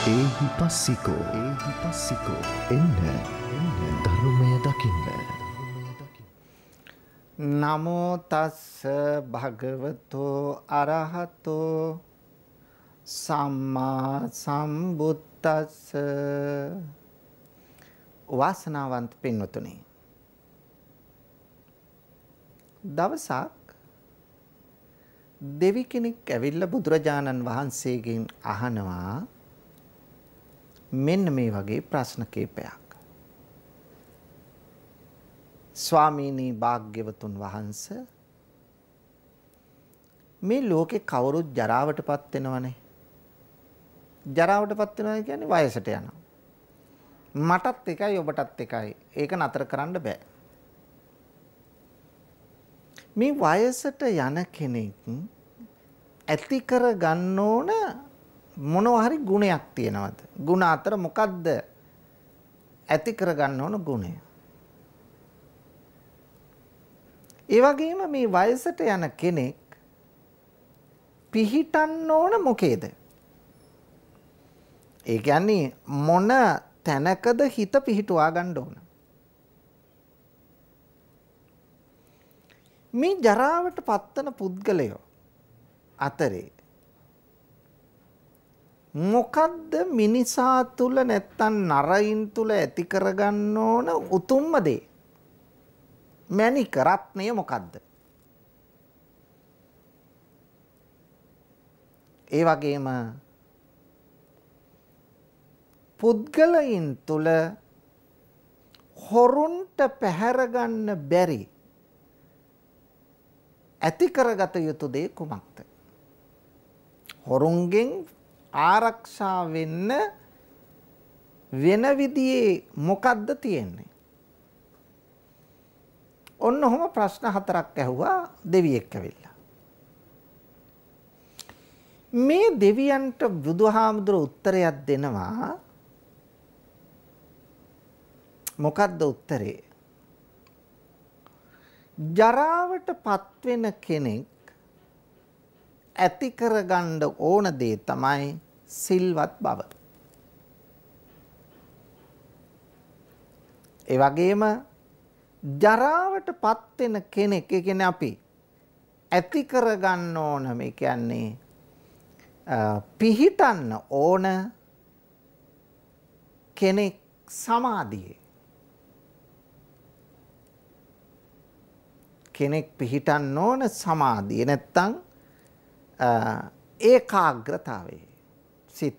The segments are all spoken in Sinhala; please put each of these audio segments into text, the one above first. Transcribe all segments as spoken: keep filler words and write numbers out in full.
Ehipassiko, Ehipassiko, එන්න එන්න ධර්මය දකින්න. නමෝ තස්ස භගවතෝ අරහතෝ සම්මා සම්බුද්දස්ස. වාසනාවන්ත පින්වතුනි, දවසක් දෙවි කෙනෙක් ඇවිල්ලා බුදුරජාණන් වහන්සේගෙන් අහනවා මෙන්න මේ වගේ ප්‍රශ්න කීපයක්. ස්වාමීනි භාග්‍යවතුන් වහන්සේ, මේ ලෝකේ කවුරුත් ජරාවටපත් වෙනවනේ. ජරාවටපත් වෙනවා කියන්නේ වයසට යනවා. මටත් එකයි ඔබටත් එකයි. ඒක නතර කරන්න බෑ. මේ වයසට යන කෙනෙක් ඇති කර ගන්න ඕන මොනවා හරි ගුණයක් තියෙනවද? ගුණ අතර මොකද්ද ඇති කර ගන්න ඕන ගුණය? ඒ වගේම මේ වයසට යන කෙනෙක් පිහිටන්න ඕන මොකේද? ඒ කියන්නේ මොන තැනකද හිත පිහිටුවා ගන්න ඕන? මේ ජරාවට පත්වන පුද්ගලයෝ අතරේ මොකද්ද මිනිසා තුල නැත්තම් නරයින් තුල ඇති කරගන්න ඕන උතුම්ම දේ? මණික රත්නය මොකද්ද? ඒ වගේම පුද්ගලයන් තුල හොරුන්ට පැහැර ගන්න බැරි ඇති කරගත යුතු දේ කුමක්ද? හොරුන්ගෙන් ආරක්ෂා වෙන්න වෙන විදිහේ මොකද්ද තියෙන්නේ? ඔන්න ඔහොම ප්‍රශ්න හතරක් ඇහුවා දෙවියෙක් ඇවිල්ලා. මේ දෙවියන්ට බුදුහාමුදුර උත්තරයක් දෙනවා. මොකද්ද උත්තරේ? ජරාවට පත්වෙන කෙනෙක් ඇති කරගන්න ඕන දේ තමයි සිල්වත් බව. ඒ වගේම ජරාවට පත්වෙන කෙනෙක්, ඒ කියන්නේ අපි ඇති කරගන්න ඕන, මේ කියන්නේ පිහිටන්න ඕන කෙනෙක් සමාධියේ. කෙනෙක් පිහිටන්න ඕන සමාධිය නැත්තම් ඒකාග්‍රතාවයේ සිත.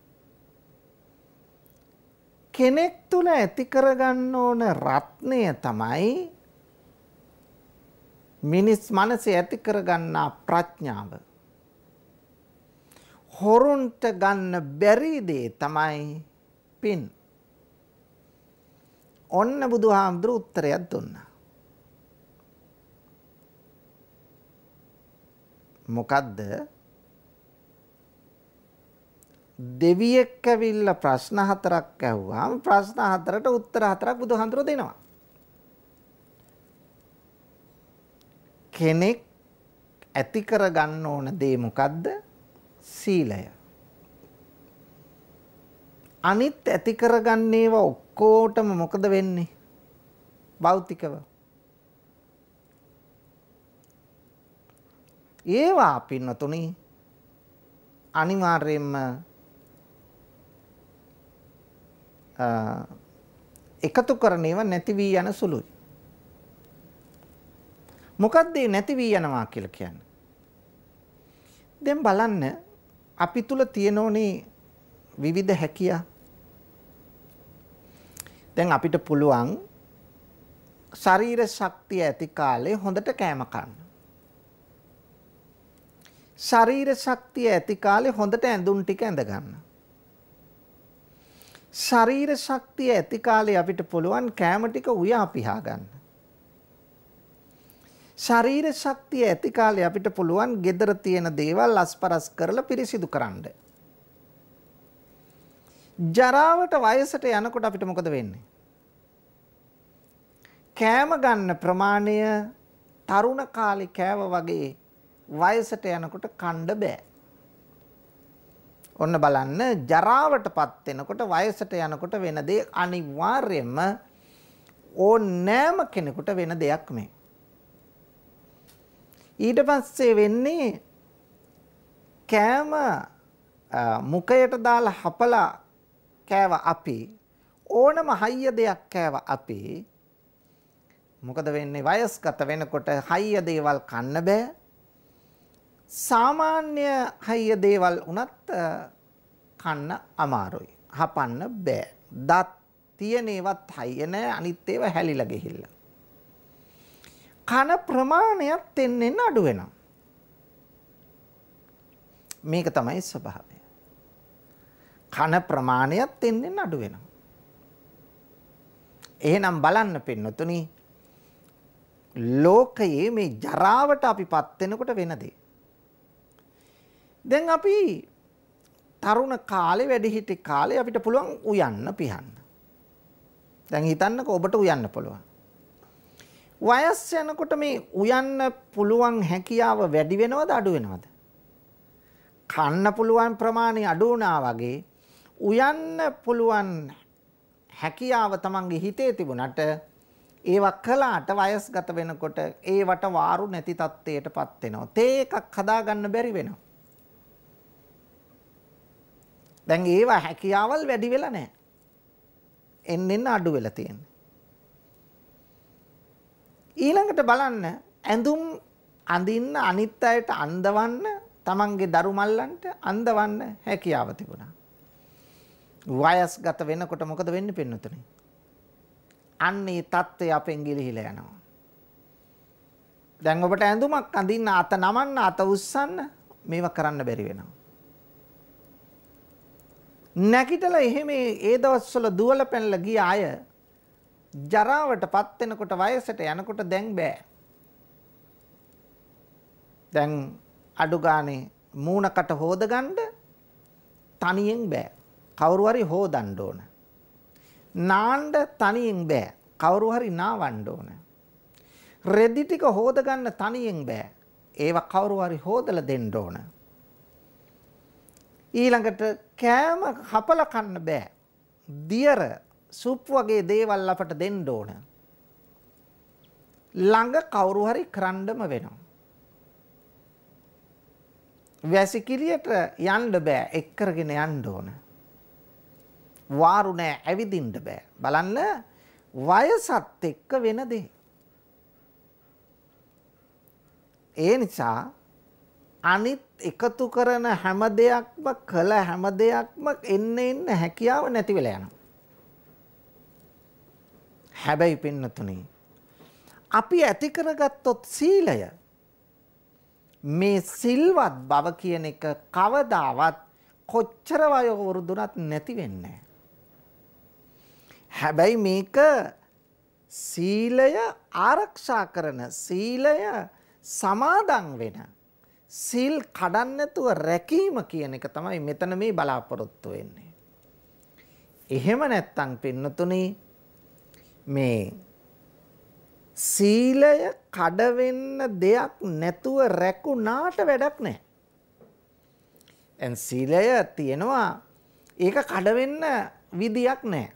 කෙනෙක් තුල ඇති කරගන්න ඕන රත්නය තමයි මිනිස් මනසේ ඇති කරගන්නා ප්‍රඥාව. හොරුන්ට ගන්න බැරි දේ තමයි පින්. ඔන්න බුදුහාමුදුරු උත්තරයක් දුන්නා. මොකද්ද? දෙවියෙක් ඇවිල්ලා ප්‍රශ්න හතරක් ඇහුවාම ප්‍රශ්න හතරට උත්තර හතරක් බුදුහාමුදුරුවෝ දෙනවා. කෙනෙක් ඇති කර ගන්න ඕන දේ මොකද්ද? සීලය. අනිත් ඇති කරගන්න ඒවා ඔක්කොටම මොකද වෙන්නේ? භෞතිකව. ඒවා පින්නතුනි අනිවාර්යයෙන්ම එකතු කරන ඒවා නැති වී යන සුළුයි. මොකක්ද මේ නැති වී යනවා කියලා කියන්නේ? දැන් බලන්න, අපි තුල තියෙනෝනේ විවිධ හැකියා. දැන් අපිට පුළුවන් ශරීර ශක්තිය ඇති කාලේ හොඳට කෑම කන්න. ශරීර ශක්තිය ඇති කාලේ හොඳට ඇඳුම් ටික ඇඳ ගන්න. ශරීර ශක්තිය ඇති කාලේ අපිට පුළුවන් කෑම ටික උයා පිහා ගන්න. ශරීර ශක්තිය ඇති කාලේ අපිට පුළුවන් gedara තියෙන දේවල් අස්පරස් කරලා පිරිසිදු කරන්න. ජරාවට වයසට යනකොට අපිට මොකද වෙන්නේ? කෑම ගන්න ප්‍රමාණය තරුණ කාලේ කෑව වගේ වයසට යනකොට කන්න බෑ. ඔන්න බලන්න ජරාවටපත් වෙනකොට වයසට යනකොට වෙන දේ අනිවාර්යයෙන්ම ඕනෑම කෙනෙකුට වෙන දෙයක් මේ. ඊට පස්සේ වෙන්නේ කෑම මුඛයට දාලා හපලා කෑව අපි ඕනම හයිය දෙයක් කෑව අපි මොකද වෙන්නේ වයස්ගත වෙනකොට හයිය දේවල් කන්න බෑ. සාමාන්‍ය හයිය දේවල් උනත් කන්න අමාරුයි. හපන්න බෑ. දත් තියෙන ඒවත් හයිය නෑ අනිත් ඒවා හැලිලා ගිහිල්ලා. කන ප්‍රමාණයත් තෙන්නෙන් අඩු වෙනවා. මේක තමයි ස්වභාවය. කන ප්‍රමාණයත් තෙන්නෙන් අඩු වෙනවා. එහෙනම් බලන්න පින්නතුනි ලෝකයේ මේ ජරාවට අපිපත් වෙනකොට වෙන දේ. දැන් අපි තරුණ කාලේ වැඩිහිටි කාලේ අපිට පුළුවන් උයන්න පිහන්න. දැන් හිතන්නකෝ ඔබට උයන්න පුළුවන්. වයස් යනකොට මේ උයන්න පුළුවන් හැකියාව වැඩි වෙනවද අඩු වෙනවද? කන්න පුළුවන් ප්‍රමාණය අඩු වුණා වගේ උයන්න පුළුවන් හැකියාව තමන්ගේ හිතේ තිබුණට ඒවා කළාට වයස්ගත වෙනකොට ඒවට වාරු නැති තත්ත්වයටපත් වෙනවා. තේ එකක් හදාගන්න බැරි වෙනවා. දැන් ඒවා හැකියාවල් වැඩි වෙලා නැහැ. එන්න එන්න අඩු වෙලා තියෙනවා. ඊළඟට බලන්න ඇඳුම් අඳින්න අනිත් අයට අඳවන්න තමන්ගේ දරු මල්ලන්ට අඳවන්න හැකියාව තිබුණා. වයස්ගත වෙනකොට මොකද වෙන්නේ පින්නතුනේ? අන්නේ தත්ත්වය අපෙන් ගිලිහිලා යනවා. දැන් ඔබට ඇඳුමක් අඳින්න අත නමන්න අත උස්සන්න මේවා කරන්න බැරි වෙනවා. නැගිටලා එහෙම ඒ දවස්වල දුවල පැනලා ගිය අය ජරාවටපත් වෙනකොට වයසට යනකොට දැන් බෑ. දැන් අඩු ගානේ මූණකට හොදගන්න තනියෙන් බෑ. කවුරු හරි හොදන්න ඕන. නාන්න තනියෙන් බෑ. කවුරු හරි නාවන්න ඕන. රෙදි ටික හොදගන්න තනියෙන් බෑ. ඒවා කවුරු හරි හොදලා දෙන්න ඕන. ඊළඟට කෑම හපලා කන්න බෑ. දියර සුප් වගේ දේවල් අපට දෙන්න ඕන. ළඟ කවුරු හරි කරන්නම වෙනවා. වැසිකිළියට යන්න බෑ. එක් කරගෙන යන්න ඕන. වාරු නෑ ඇවිදින්න බෑ. බලන්න වයසත් එක්ක වෙන දේ. ඒ නිසා අනිත් එකතු කරන හැම දෙයක්ම කළ හැම දෙයක්ම එන්න එන්න හැකියාව නැති වෙලා යනවා. හැබැයි පින්නතුනි අපි ඇති කරගත්තොත් සීලය මේ සිල්වත් බව කියන එක කවදාවත් කොච්චර වයෝ වරුදුනත් නැති වෙන්නේ නැහැ. හැබැයි මේක සීලය ආරක්ෂා කරන සීලය සමාදන් වෙන සිල් කඩන්න නැතුව රැකීම කියන එක තමයි මෙතන මේ බලාපොරොත්තු වෙන්නේ. එහෙම නැත්තම් පින්නතුනි මේ සීලය කඩ වෙන්න දෙයක් නැතුව රැකුණාට වැඩක් නැහැ. එන් සීලය තියෙනවා ඒක කඩ වෙන්න විදියක් නැහැ.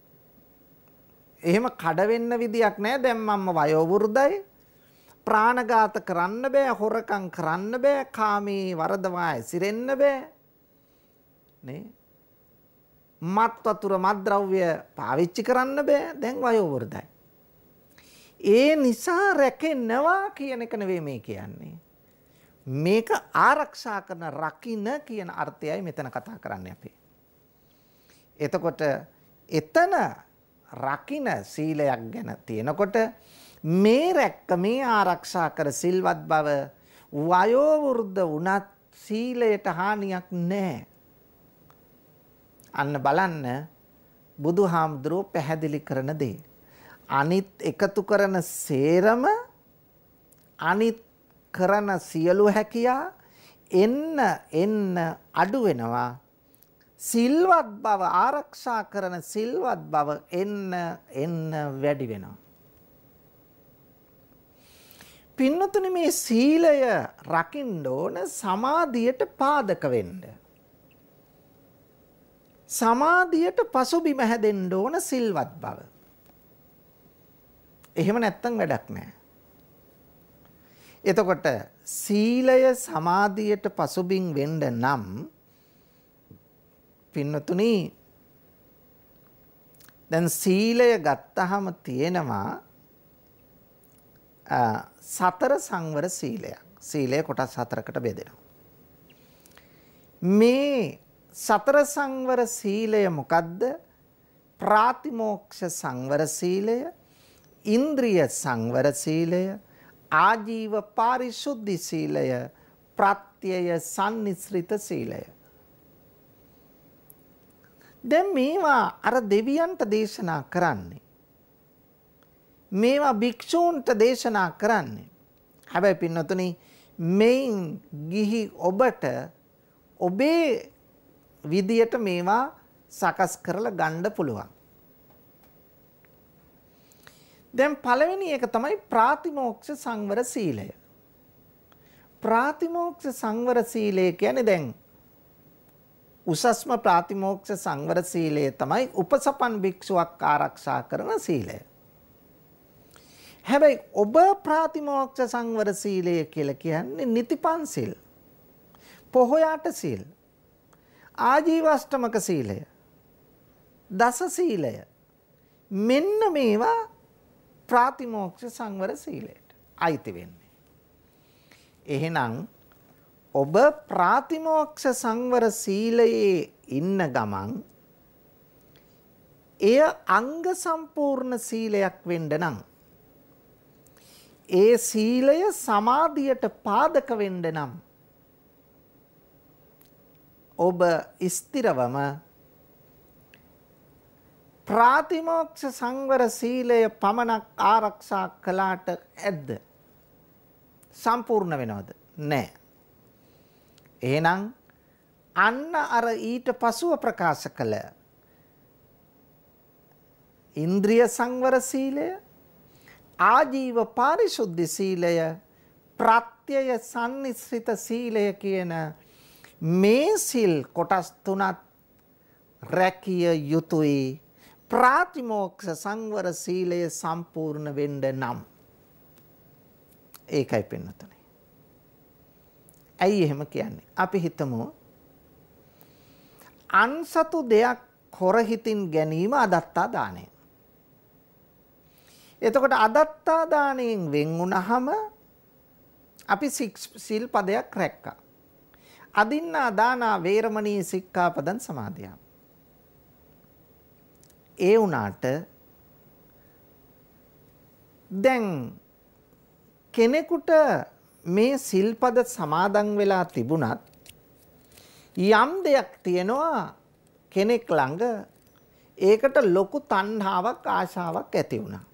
එහෙම කඩ වෙන්න විදියක් නැහැ. දැන් මම වයෝ වෘද්ධයි ප්‍රාණඝාත කරන්න බෑ, හොරකම් කරන්න බෑ, කාමී වරදවා ඇසිරෙන්න බෑ. නේ? මත් වතුර මත්ද්‍රව්‍ය පාවිච්චි කරන්න බෑ. දැන් වයෝ වෘද්ධයි. ඒ නිසා රැකෙනවා කියන එක නෙවෙයි මේ කියන්නේ. මේක ආරක්ෂා කරන රකින්න කියන අර්ථයයි මෙතන කතා කරන්නේ අපි. එතකොට එතන රකින්න සීලයක් ගැන තියෙනකොට මේ රැක්ක මේ ආරක්ෂා කර සිල්වත් බව වයෝ වෘද්ධ වුණත් සීලයට හානියක් නැහැ. අන්න බලන්න බුදුහාමුදුරුවෝ පැහැදිලි කරන දේ. අනිත් එකතු කරන සේරම අනිත් කරන සියලු හැකියා එන්න එන්න අඩු වෙනවා. සිල්වත් බව ආරක්ෂා කරන සිල්වත් බව එන්න එන්න වැඩි වෙනවා. පින්නතුනි මේ සීලය රකින්න ඕන සමාධියට පාදක වෙන්න. සමාධියට පසුබිම හැදෙන්න ඕන සිල්වත් බව. එහෙම නැත්තම් වැඩක් නැහැ. එතකොට සීලය සමාධියට පසුබිම් වෙන්න නම් පින්නතුනි දැන් සීලය ගත්තහම තියෙනවා සතර සංවර සීලයක්. සීලය කොටස් හතරකට බෙදෙනවා. මේ සතර සංවර සීලය මොකද්ද? ප්‍රාතිමෝක්ෂ සංවර සීලය, ඉන්ද්‍රිය සංවර සීලය, ආජීව පාරිශුද්ධි සීලය, ප්‍රත්‍යය සම්නිස්ෘත සීලය. දැන් මේවා අර දෙවියන්ට දේශනා කරන්නේ. මේවා භික්ෂූන්ට දේශනා කරන්නේ. හැබැයි පින්නතුනි මේන් ගිහි ඔබට ඔබේ විදියට මේවා සකස් කරලා ගන්න පුළුවන්. දැන් පළවෙනි එක තමයි ප්‍රාතිමෝක්ෂ සංවර සීලය. ප්‍රාතිමෝක්ෂ සංවර සීලය කියන්නේ දැන් උසස්ම ප්‍රාතිමෝක්ෂ සංවර සීලය තමයි උපසපන් භික්ෂුවක් ආරක්ෂා කරන සීලය. හැබැයි ඔබ ප්‍රාතිමෝක්ෂ සංවර සීලය කියලා කියන්නේ නිතිපන්සිල්, පොහොයාට සීල්, ආජීවාෂ්ටමක සීලය, දස සීලය, මෙන්න මේවා ප්‍රාතිමෝක්ෂ සංවර සීලයට අයිති වෙන්නේ. එහෙනම් ඔබ ප්‍රාතිමෝක්ෂ සංවර සීලයේ ඉන්න ගමන් එය අංග සම්පූර්ණ සීලයක් වෙන්න නම් ඒ සීලය සමාධියට පාදක වෙන්න නම් ඔබ ස්ථිරවම ප්‍රාතිමෝක්ෂ සංවර සීලය පමණක් ආරක්ෂා කළාට ඇද්ද? සම්පූර්ණ වෙනවද? නැහැ. එහෙනම් අන්න අර ඊට පසුව ප්‍රකාශ කළ ඉන්ද්‍රිය සංවර සීලය, ආජීව පාරිශුද්ධි සීලය, ප්‍රත්‍යය සම්නිස්ෘත සීලය කියන මේ සිල් කොටස් තුනත් රැකිය යුතුයි ප්‍රාතිමෝක්ෂ සංවර සීලය සම්පූර්ණ වෙන්න නම්. ඒකයි පින්නතුනේ. ඇයි එහෙම කියන්නේ? අපි හිතමු අන්සතු දෙයක් හොර හිතින් ගැනීම අදත්තා දාණය. එතකොට අදත්තා දාණයෙන් වෙන් වුණාම අපි සිල් පදයක් රැක්කා. අදින්නා දානා වේරමණී සික්ඛාපදං සමාදියා. ඒ වුණාට දැන් කෙනෙකුට මේ සිල්පද සමාදන් වෙලා තිබුණත් යම් දෙයක් තියෙනවා කෙනෙක් ළඟ ඒකට ලොකු තණ්හාවක් ආශාවක් ඇති වුණා.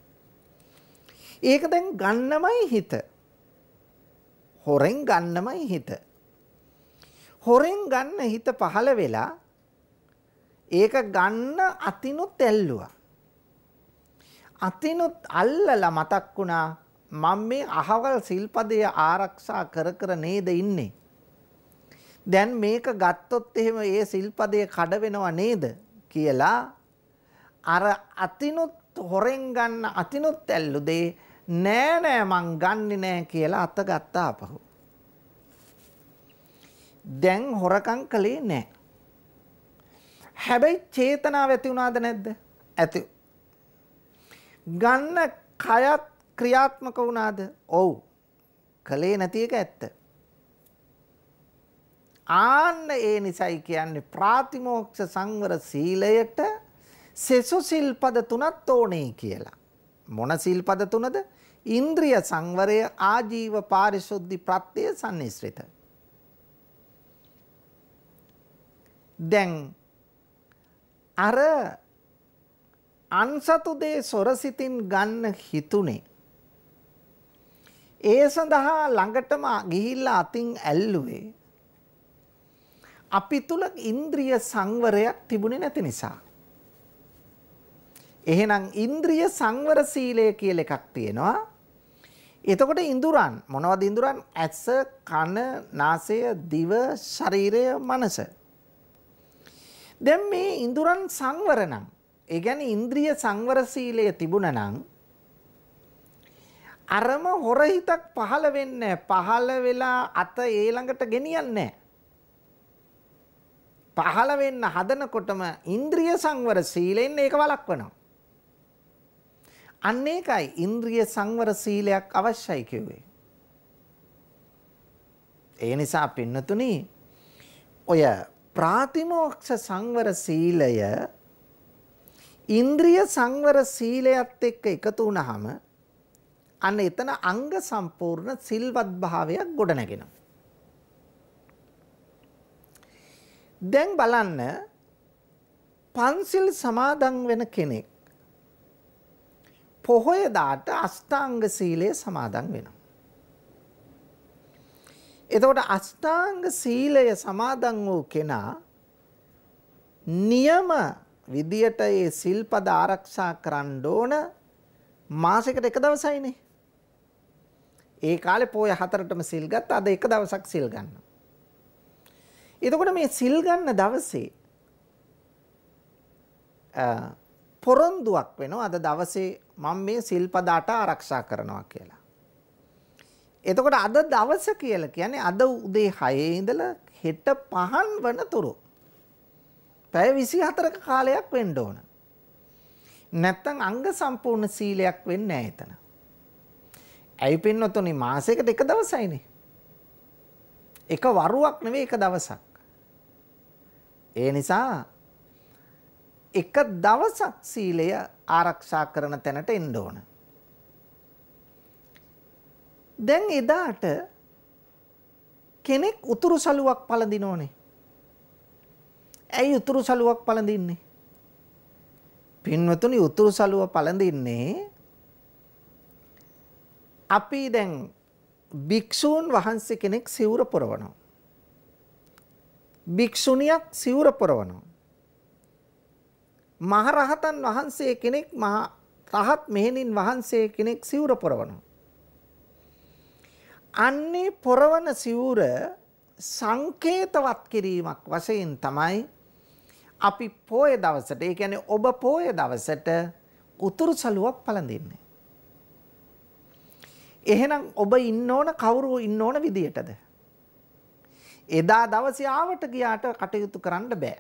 ඒක දැන් ගන්නමයි හිත. හොරෙන් ගන්නමයි හිත. හොරෙන් ගන්න හිත පහළ වෙලා ඒක ගන්න අතිනුත් ඇල්ලුවා. අතිනුත් අල්ලලා මතක් වුණා මම මේ අහවල් සිල්පදය ආරක්ෂා කර කර නේද ඉන්නේ. දැන් මේක ගත්තොත් එහෙම ඒ සිල්පදය කඩ වෙනව නේද කියලා අර අතිනුත් හොරෙන් ගන්න අතිනුත් ඇල්ලු දෙේ නෑ නෑ මං ගන්නෙ නෑ කියලා අත ගත්තා අපහු. දැන් හොරකම් කළේ නෑ. හැබැයි චේතනාව ඇති වුණාද නැද්ද? ඇති. ගන්න කයත් ක්‍රියාත්මක වුණාද? ඔව්. කලේ නැති එක ඇත්ත. ආන්න ඒ නිසයි කියන්නේ ප්‍රාතිමෝක්ෂ සංවර සීලයට සෙසු සිල්පද තුනක් ඕනේ කියලා. මොන සිල්පද තුනද? ඉන්ද්‍රිය සංවරය, ආජීව පාරිශුද්ධි, ප්‍රත්‍යය සම්නිස්ෘත. දැන් අර අන්සතු දේ සොරසිතින් ගන්න හිතුනේ. ඒ සඳහා ළඟටම ගිහිල්ලා අතින් ඇල්ලුවේ අපි තුල ඉන්ද්‍රිය සංවරයක් තිබුණේ නැති නිසා. එහෙනම් ඉන්ද්‍රිය සංවර සීලය කියලා එකක් තියෙනවා. එතකොට ඉඳුරන් මොනවද? ඉඳුරන් ඇස, කන, නාසය, දිව, ශරීරය, මනස. දැන් මේ ඉඳුරන් සංවර නම්, ඒ කියන්නේ ඉන්ද්‍රිය සංවර සීලය තිබුණා නම් අරම හොර හිතක් පහළ වෙන්නේ පහළ වෙලා අත ඒ ළඟට ගෙනියන්නේ පහළ වෙන්න හදනකොටම ඉන්ද්‍රිය සංවර සීලෙන් ඒක වළක්වනවා. අන්න ඒකයි ඉන්ද්‍රිය සංවර සීලයක් අවශ්‍යයි කිව්වේ. ඒ නිසා පින්නතුනි ඔය ප්‍රාතිමෝක්ෂ සංවර සීලය ඉන්ද්‍රිය සංවර සීලයත් එක්ක එකතු වුණාම අන්න එතන අංග සම්පූර්ණ සිල්වත් භාවයක් ගොඩනගෙනවා. දැන් බලන්න පන්සිල් සමාදන් වෙන කෙනෙක් පොහොය දාට අෂ්ටාංග සීලය සමාදන් වෙනවා. එතකොට අෂ්ටාංග සීලය සමාදන් වූ කෙනා නියම විදියට ඒ සිල්පද ආරක්ෂා කරන්න ඕන මාසෙකට එක දවසයිනේ. ඒ කාලේ පොය හතරටම සිල් ගත්ත අද එක දවසක් සිල් ගන්නවා. එතකොට මේ සිල් ගන්න දවසේ පොරොන්දුවක් වෙනවා අද දවසේ මම මේ සිල්පද අට ආරක්ෂා කරනවා කියලා. එතකොට අද දවස කියලා කියන්නේ අද උදේ හයේ ඉඳලා හෙට පහන් වනතුරු පැය විසිහතරක කාලයක් වෙන්න ඕන. නැත්තම් අංග සම්පූර්ණ සීලයක් වෙන්නේ නැහැ එතන. ඇයි පින්නතුනි මාසයකට එක දවසයිනේ. එක වරුවක් නෙවෙයි එක දවසක්. ඒ නිසා එක දවසක් සීලය ආරක්ෂා කරන තැනට එන්න ඕන. දැන් එදාට කෙනෙක් උතුරු සලුවක් පළඳිනෝනේ. ඇයි උතුරු සලුවක් පළඳින්නේ? පින්වතුනි උතුරු සලුව පළඳින්නේ අපි දැන් භික්ෂූන් වහන්සේ කෙනෙක් සිවුර පොරවනවා. භික්ෂුණියක් සිවුර පොරවනවා. මහරහතන් වහන්සේ කෙනෙක් මහ රහත් මෙහෙණින් වහන්සේ කෙනෙක් සිවුර පොරවනවා. අන්නේ පොරවන සිවුර සංකේතවත් කිරීමක් වශයෙන් තමයි අපි පොය දවසට, ඒ කියන්නේ ඔබ පොය දවසට උතුරු සලුවක් පළඳින්නේ. එහෙනම් ඔබ ඉන්න ඕන කවුරු ඉන්න ඕන විදියටද? එදා දවසේ ආවට ගියාට කටයුතු කරන්න බෑ.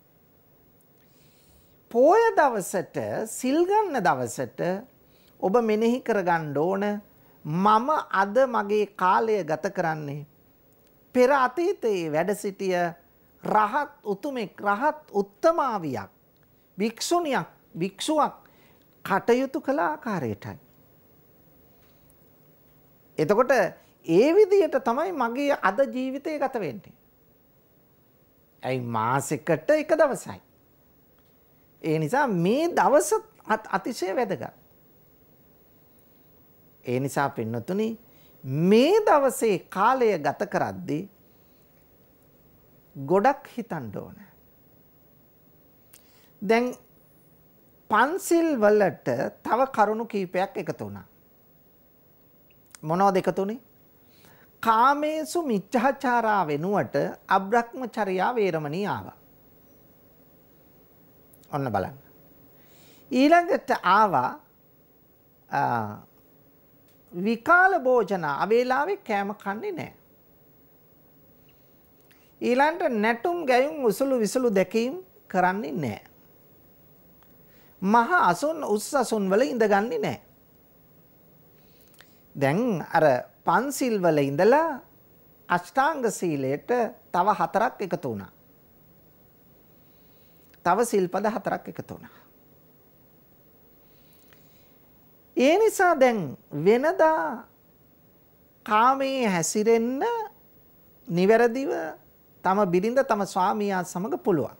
පොය දවසට සිල් ගන්න දවසට ඔබ මෙනෙහි කරගන්න ඕන මම අද මගේ කාලය ගත කරන්නේ පෙර අතීතයේ වැඩ සිටිය රහත් උතුමෙක් රහත් උත්තමාවියක් භික්ෂුණියක් භික්ෂුවක් කටයුතු කළ ආකාරයටයි. එතකොට ඒ විදිහට තමයි මගේ අද ජීවිතය ගත වෙන්නේ. ඇයි මාසෙකට එක දවසයි. ඒ නිසා මේ දවස අතිශය වැදගත්. ඒ නිසා පින්නතුනි මේ දවසේ කාලය ගත කරද්දී ගොඩක් හිතන්න ඕන. දැන් පන්සිල් වලට තව කරුණු කීපයක් එකතු වුණා. මොනවද එකතු වුනේ? කාමේසු මිච්ඡාචාරා වෙනුවට අබ්‍රහ්මචර්යා වේරමණී ආවා. ඔන්න බලන්න. ඊළඟට ආවා විකාල භෝජන අවේලාවේ කෑම කන්නේ නැහැ. ඊළඟට නැටුම් ගැයුම් උසුළු විසුළු දැකීම් කරන්නේ නැහැ. මහා අසුන් උස් අසුන් වල ඉඳගන්නේ නැහැ. දැන් අර පන්සිල් වල ඉඳලා අෂ්ටාංග සීලයට තව හතරක් එකතු වුණා. තව සිල්පද හතරක් එකතු වුණා. ඒ නිසා දැන් වෙනදා කාමයේ හැසිරෙන්න නිවැරදිව තම බිරිඳ තම ස්වාමියා සමග පුළුවන්.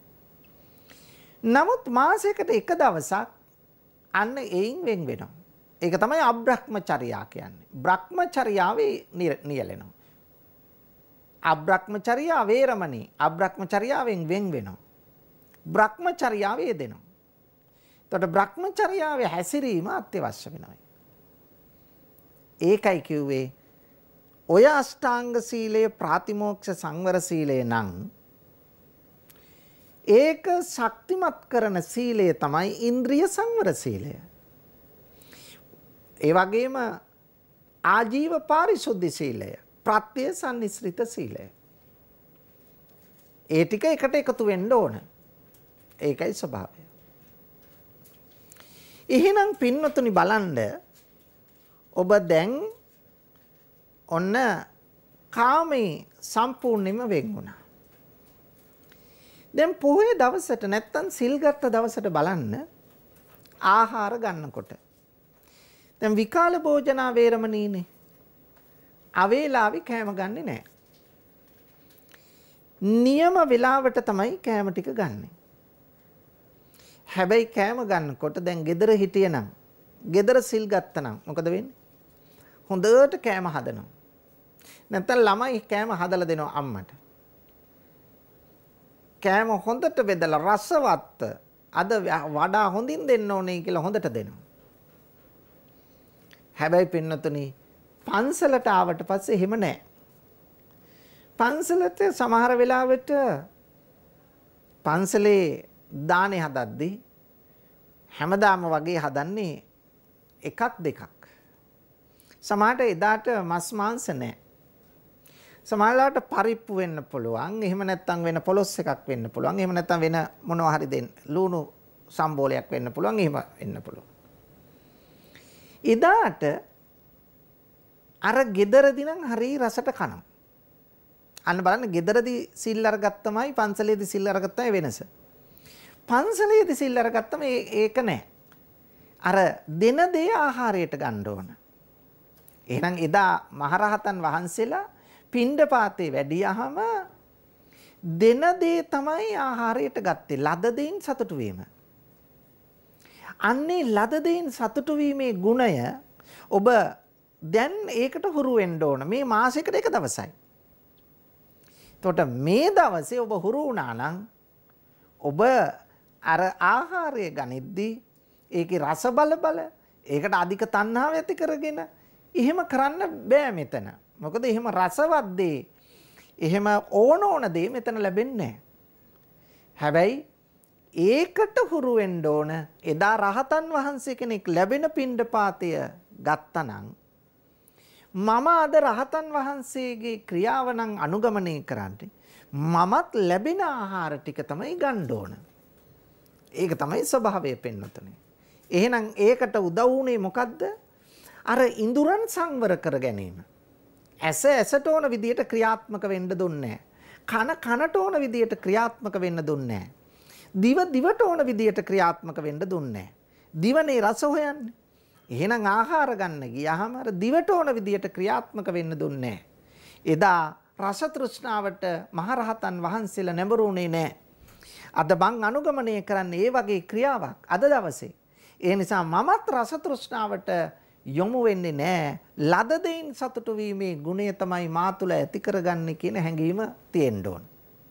නමුත් මාසයකට එක දවසක් අන්න එයින් වෙන් වෙනවා. ඒක තමයි අබ්‍රහ්මචර්යා කියන්නේ. බ්‍රහ්මචර්යාවේ නියැලෙනවා. අබ්‍රහ්මචර්යා වේරමණී අබ්‍රහ්මචර්යාවෙන් වෙන් වෙනවා. බ්‍රහ්මචර්යාවේ දෙනවා. එතකොට බ්‍රහ්මචර්යාවේ හැසිරීම අත්‍යවශ්‍ය වෙනවා. ඒකයි කිව්වේ ඔය අෂ්ටාංග සීලය ප්‍රාතිමෝක්ෂ සංවර සීලය නම් ඒක ශක්තිමත් කරන සීලය තමයි ඉන්ද්‍රිය සංවර සීලය. ඒ වගේම ආජීව පාරිශුද්ධ සීලය, ප්‍රත්‍ය සම්නිස්ෘත සීලය. ඒ ටික එකට එකතු වෙන්න ඕන. ඒකයි ස්වභාවය. එහෙනම් පින්වතුනි බලන්න ඔබ දැන් ඔන්න කාමේ සම්පූර්ණයෙන්ම වෙන් වුණා. දැන් පොහොය දවසට නැත්තම් සිල් ගත්ත දවසට බලන්න ආහාර ගන්නකොට. දැන් විකාල භෝජනා වේරමණීනේ. අවේලාවි කෑම ගන්නෙ නෑ. නියම වෙලාවට තමයි කෑම ටික ගන්නෙ. හැබැයි කෑම ගන්නකොට දැන් ගෙදර හිටියනම්, ගෙදර සිල් ගත්තනම් මොකද වෙන්නේ? හොඳට කෑම හදනවා. නැත්නම් ළමයි කෑම හදලා දෙනවා අම්මට. කෑම හොඳට බෙදලා රසවත් අද වඩා හොඳින් දෙන්න ඕනේ කියලා හොඳට දෙනවා. හැබැයි පින්නතුනි පන්සලට ආවට පස්සේ එහෙම නැහැ. පන්සලට සමහර වෙලාවට පන්සලේ දානේ හදද්දී හැමදාම වගේ හදන්නේ එකක් දෙකක්. සමහරට එදාට මස් මාංශ නැහැ. සමහරලාට පරිප්පු වෙන්න පුළුවන්. එහෙම නැත්නම් වෙන පොලොස් එකක් වෙන්න පුළුවන්. එහෙම නැත්නම් වෙන මොනවා හරි දෙන්න ලුණු සම්බෝලයක් වෙන්න පුළුවන්. එහෙම වෙන්න පුළුවන්. එදාට අර ගෙදරදී නම් හරි රසට කනවා. අන්න බලන්න ගෙදරදී සිල් අරගත්තමයි පන්සලේදී සිල් අරගත්තමයි වෙනස. පන්සලේදී සිල් අරගත්තම ඒක නෑ. අර දෙන දේ ආහාරයට ගන්න ඕන. එහෙනම් එදා මහරහතන් වහන්සේලා පිණ්ඩපාතේ වැඩියහම දෙන දේ තමයි ආහාරයට ගත්තේ. ලද දෙයින් සතුටු වීම. අන්නේ ලද දෙයින් සතුටු වීමේ ගුණය ඔබ දැන් ඒකට හුරු වෙන්න ඕන. මේ මාසෙකට එක දවසයි. එතකොට මේ දවසේ ඔබ හුරු වුණා නම් ඔබ අර ආහාරය ගනිද්දී ඒකේ රස බල බල ඒකට අධික තණ්හාව ඇති කරගෙන එහෙම කරන්න බෑ මෙතන. මොකද එහෙම රසවත් දේ එහෙම ඕන ඕන දේ මෙතන ලැබෙන්නේ නැහැ. හැබැයි ඒකට හුරු වෙන්න ඕන. එදා රහතන් වහන්සේ කෙනෙක් ලැබෙන පිණ්ඩපාතය ගත්තනම් මම අද රහතන් වහන්සේගේ ක්‍රියාව නම් අනුගමනය කරන්නේ මමත් ලැබෙන ආහාර ටික තමයි ගන්න ඕන. ඒක තමයි ස්වභාවය පෙන්වතුනේ. එහෙනම් ඒකට උදව් වුණේ මොකද්ද? අර ඉඳුරන් සංවර කර ගැනීම. ඇස ඇසට ඕන විදියට ක්‍රියාත්මක වෙන්න දුන්නේ නැහැ. කන කනට ඕන විදියට ක්‍රියාත්මක වෙන්න දුන්නේ නැහැ. දිව දිවට ඕන විදියට ක්‍රියාත්මක වෙන්න දුන්නේ නැහැ. දිවනේ රස හොයන්නේ. එහෙනම් ආහාර ගන්න ගියාම අර දිවට ඕන විදියට ක්‍රියාත්මක වෙන්න දුන්නේ නැහැ. එදා රස තෘෂ්ණාවට මහරහතන් වහන්සේලා නැඹුරුනේ නැහැ. අද මං අනුගමනය කරන්නේ ඒ වගේ ක්‍රියාවක් අද දවසේ. ඒ නිසා මමත් රස තෘෂ්ණාවට යොමු වෙන්නේ නැහැ. ලද දෙයින් සතුටු වීමේ ගුණය තමයි මා තුළ ඇති කරගන්නේ කියන හැඟීම තියෙන්න ඕන.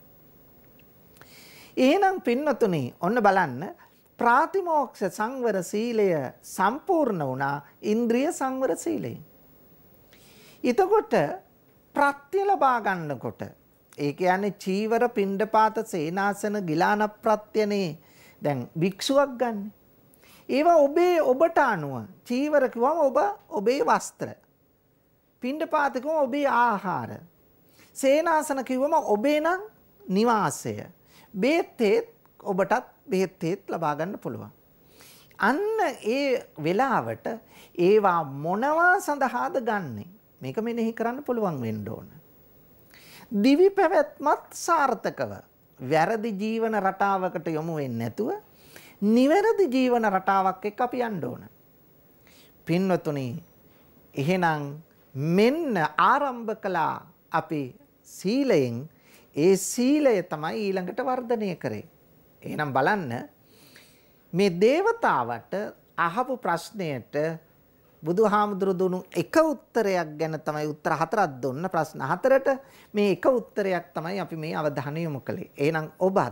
එහෙනම් පින්නතුනි ඔන්න බලන්න ප්‍රාතිමෝක්ෂ සංවර සීලය සම්පූර්ණ වුණා ඉන්ද්‍රිය සංවර සීලයෙන්. එතකොට ප්‍රත්‍ය ලබා ගන්නකොට ඒ කියන්නේ චීවර පිණ්ඩපාත සේනාසන ගිලාන ප්‍රත්‍යනේ දැන් භික්ෂුවක් ගන්න. ඒවා ඔබේ ඔබට අනුව චීවර කිව්වම ඔබ ඔබේ වස්ත්‍ර. පිණ්ඩපාත කිව්වම ඔබේ ආහාර. සේනාසන කිව්වම ඔබේ නම් නිවාසය. බේත්තේත් ඔබටත් බෙහෙත්තේත් ලබා ගන්න පුළුවන්. අන්න ඒ වෙලාවට ඒවා මොනවා සඳහාද ගන්නෙ? මේක මෙනෙහි කරන්න පුළුවන් වෙන්න ඕන. දිවි පැවැත්මත් සාර්ථකව වැරදි ජීවන රටාවකට යොමු වෙන්නේ නැතුව නිවැරදි ජීවන රටාවක් එක්ක අපි යන්න ඕන. පින්වතුනි එහෙනම් මෙන්න ආරම්භ කළා අපි සීලයෙන්. ඒ සීලය තමයි ඊළඟට වර්ධනය කරේ. එහෙනම් බලන්න මේ දේවතාවට අහපු ප්‍රශ්නයට බුදුහාමුදුරු දුන්නු එක උත්තරයක් ගැන තමයි උත්තර හතරක් දුන්න. ප්‍රශ්න හතරට මේ එක උත්තරයක් තමයි අපි මේ අවධානය යොමු කළේ. එහෙනම් ඔබත්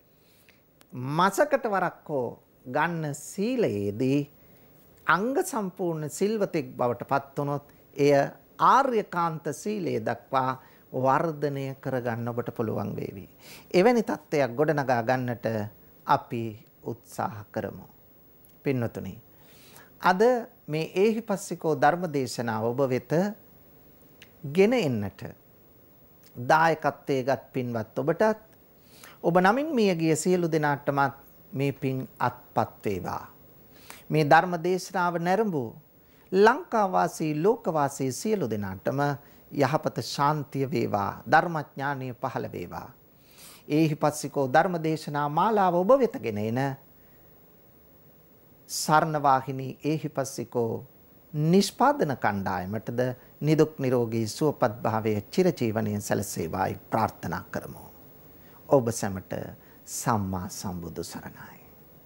මාසකට වරක් හෝ ගන්න සීලයේදී අංග සම්පූර්ණ සිල්වතෙක් බවට පත් වුණොත් එය ආර්යකාන්ත සීලය දක්වා වර්ධනය කරගන්න ඔබට පුළුවන් වේවි. එවැනි තත්ත්වයක් ගොඩනගා ගන්නට අපි උත්සාහ කරමු. පින්වතුනි, අද මේ ඒහිපස්සිකෝ ධර්මදේශනාව ඔබ වෙත ගෙන එන්නට දායකත්වයේ ගත් පින්වත් ඔබටත් ඔබ නමින් මිය ගිය සියලු දෙනාටමත් මේ පින් අත්පත් වේවා. මේ ධර්ම දේශනාව නැරඹූ ලංකා වාසී ලෝක වාසී සියලු දෙනාටම යහපත ශාන්තිය වේවා, ධර්මඥානය පහළ වේවා. ඒහිපස්සිකෝ ධර්ම දේශනා මාලාව ඔබ වෙත ගෙන එන සරණ වාහිනී ඒහිපස්සිකෝ නිෂ්පාදන කණ්ඩායමටද නිදුක් නිරෝගී සුවපත් භාවයේ චිරජීවනයේ සැලසේවායි ප්‍රාර්ථනා කරමු. ඔබ සැමට සම්මා සම්බුදු සරණයි.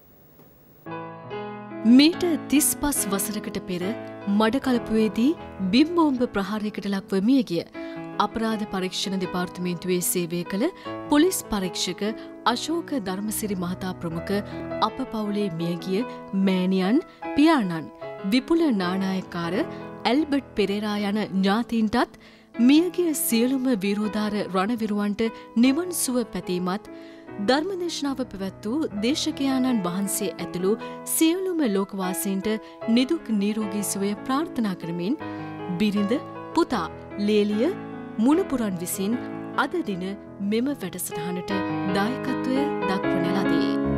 මීට තිස් පස් වසරකට පෙර මඩකලපුවේදී බිම්බෝම්බ ප්‍රහාරයකට ලක්ව මියගිය අපරාධ පරීක්ෂණ දෙපාර්තමේන්තුවේ සේවය කළ පොලිස් පරීක්ෂක අශෝක ධර්මසිරි මහතා ප්‍රමුඛ අප පවුලේ මියගිය මෑණියන් පියාණන් විපුල නානායක්කාර ඇල්බර්ට් පෙරේරා යන ඥාතීන්ටත් මියගිය සියලුම විරෝධාර රණවිරුවන්ට නිවන් සුව පැතීමත් ධර්මදේශනාව පැවැත් වූ දේශකයාණන් වහන්සේ ඇතුළු සියලුම ලෝකවාසීන්ට නිදුක් නිරෝගී සුවය ප්‍රාර්ථනා කරමින් බිරිඳ පුතා ලේලිය මුණුපුරන් විසින් අද දින මෙම වැඩසටහනට දායකත්වය දක්වන ලදී.